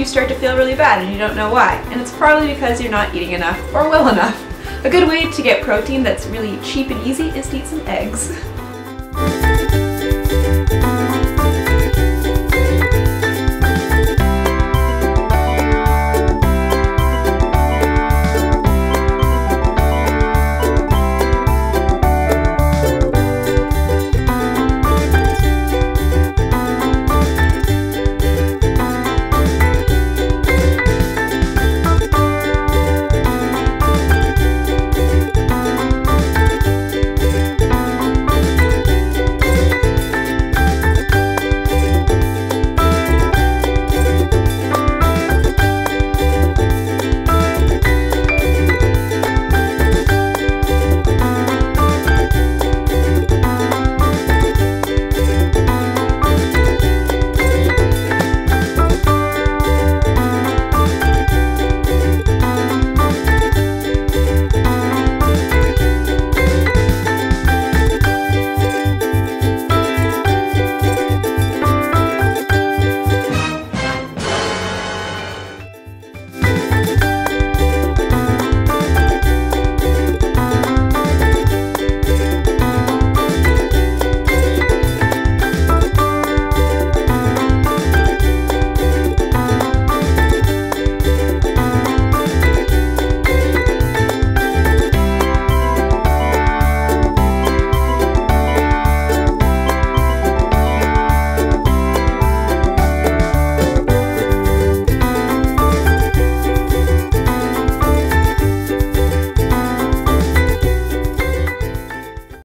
you start to feel really bad and you don't know why, and it's probably because you're not eating enough or well enough. A good way to get protein that's really cheap and easy is to eat some eggs.